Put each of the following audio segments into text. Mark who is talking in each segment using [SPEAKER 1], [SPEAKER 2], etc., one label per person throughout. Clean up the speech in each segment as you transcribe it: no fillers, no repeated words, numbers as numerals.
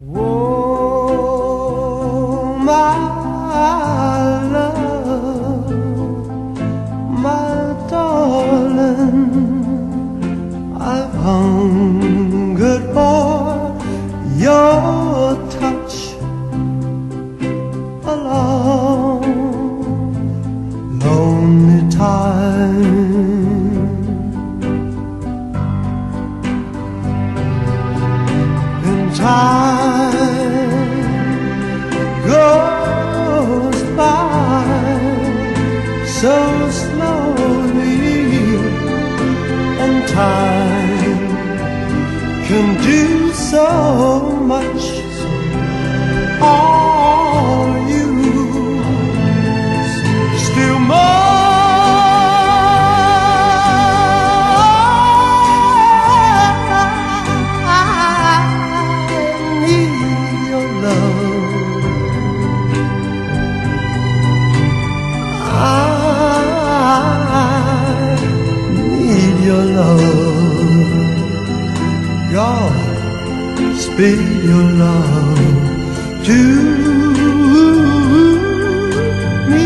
[SPEAKER 1] Oh, my love, my darling, I've hungered for your touch a long, lonely time. Time goes by so slowly, and time can do so much. Are you still more? Your love, God, speak your love to me.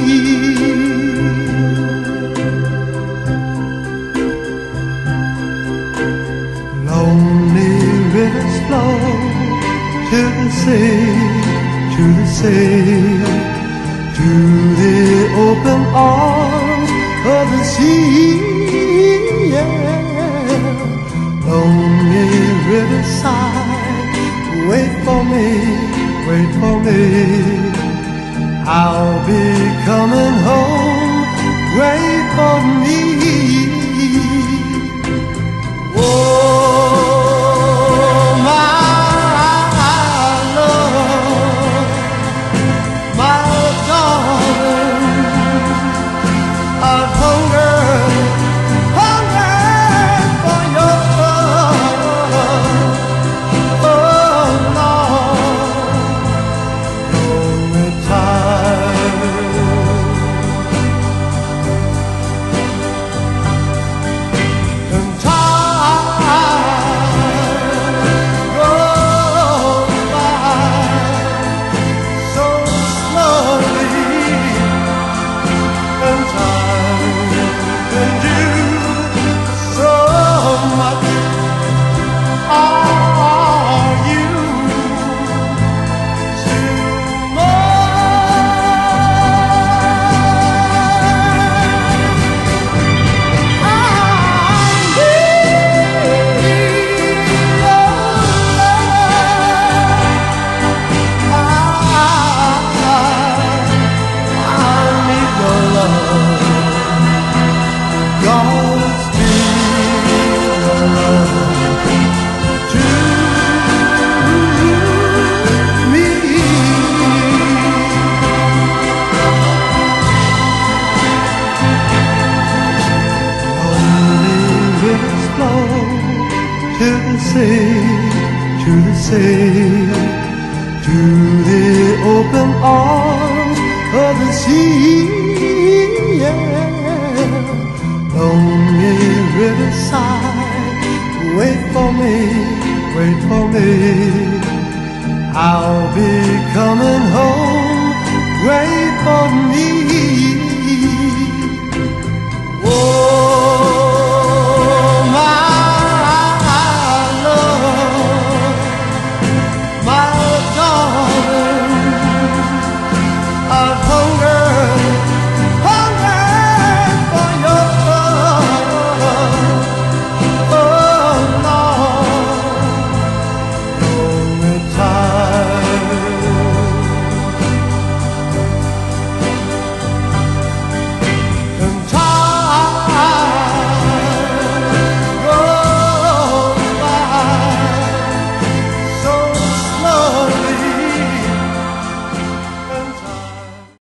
[SPEAKER 1] Lonely rivers flow to the sea, to the sea, to the open arms of the sea. Lonely riverside, wait for me, wait for me. I'll be coming home, wait for me. Oh, my love, my darling, I've hungered for your love. Oh Lord, lonely time. And time goes by so slowly, and time can do so much. Are you still mine? I need your love. God, speak your love to me. Lonely rivers flow to the sea, to the sea, to the open arms of the sea. Lonely riverside, wait for me, wait for me. I'll be coming home, wait for me.